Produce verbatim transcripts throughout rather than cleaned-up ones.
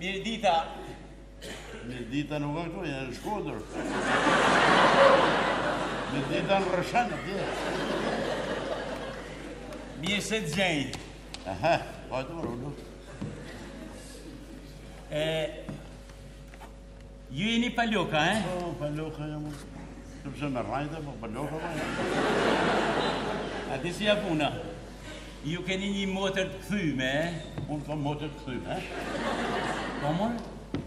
Mirë dita. Mirë dita nuk e këtu, janë në Shkodër. Mirë dita në Rëshanë, tje. Mirë se të gjenjë. Aha, pa të mërë, nuk. Ju jeni Paloka, eh? Po, Paloka jam unë. Sepse me rajta, po Paloka pa jam. Ati si ja puna. Ju keni një motër të këthyme, eh? Unë kam motër të këthyme, eh? Po mor?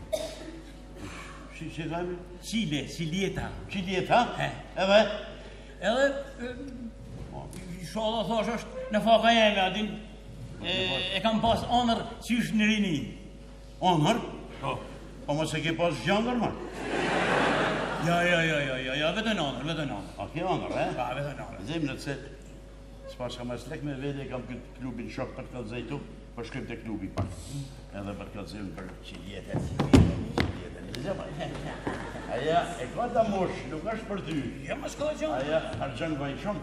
Si që dhemi? Qile, Qilieta. Qilieta? He. Edhe? Edhe, shoda thosh është në faka jeme, atin, e kam pas onër qysh në rini. Onër? Po. Po mos e ke pas gjangër, ma? Ja, ja, ja, ja, ja, ja, vetën onër, vetën onër. A ke onër, eh? Pa, vetën onër. Zemë në të se, s'pas ka mas lek me vede, kam këtë klubin shok për të zejtu, për shkrim të klubi pak. Edhe për të zemë për Qilieta, Qilieta, Qilieta. Aja, e ka ta mosh, nuk është për ty. Ja, më s'ka gjë. Aja, argjën vaj shumë.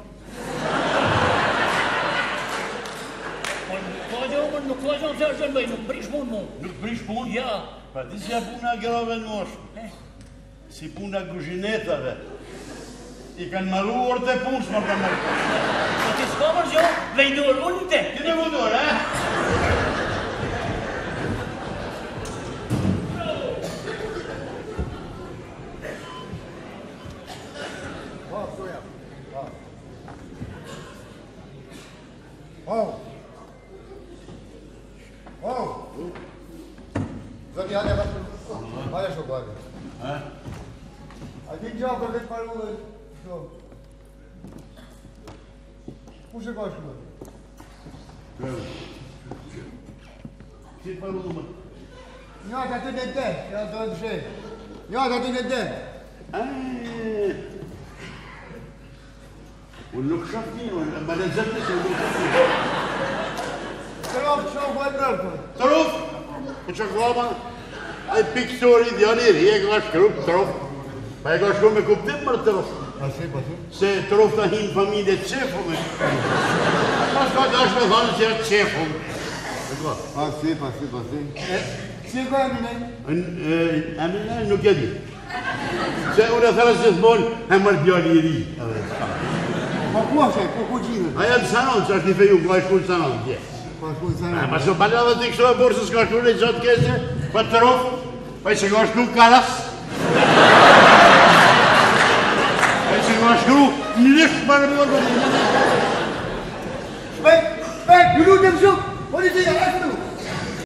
Po, nuk ka gjë, më nuk ka gjë, që argjën bëj, nuk prish punë mu. Nuk prish punë? Ja. Pa ti si ja puna grave në mosh. Si puna guzhinetave. I kanë maru orë të punës, më kanë maru. Po ti s'ka mërë gjë, vejdor, unë në te. Ti me mundor, eh? Oh! Oh! Zoti hajde bashkë. Hajde shokare. Ha? A ti gjatë për vetë parullë? Shko. Ku shë ka shko? Kërë. Si parullë më? Njëtë aty në dhe, janë të të shë. Njëtë aty në dhe. Unë nuk shafë një, unë më në zërë të se unë nuk shafë një. Tërofë që u bëjë mërë, për. Tërofë? Po që klama, a i pikëtori ideali i ri, e ka shkru tërofë. Pa e ka shkru me kuptim mërë tërofë. Pasi, pasi. Se tërofë të hinë familje të qefu me. Pas ka të ashtë me thanë që jatë qefu. Pasi, pasi, pasi. Si ka e minej? Emine nuk e di. Se unë e thërë se të bonë, e mërë bjali i ri. Po ku ashe, po ku gjinë? Aja në Sanon, që është një feju, ku a i shku në Sanon, tje. Po shku në Sanon. Pa që pala dhe t'i kështu e borë se s'ka shku në i gjatë kese, pa të rofë, pa që ka shku karas. Pa që ka shku në lishë për në borë. Shpejt, shpejt, ju lutem shumë, policia, e këtu.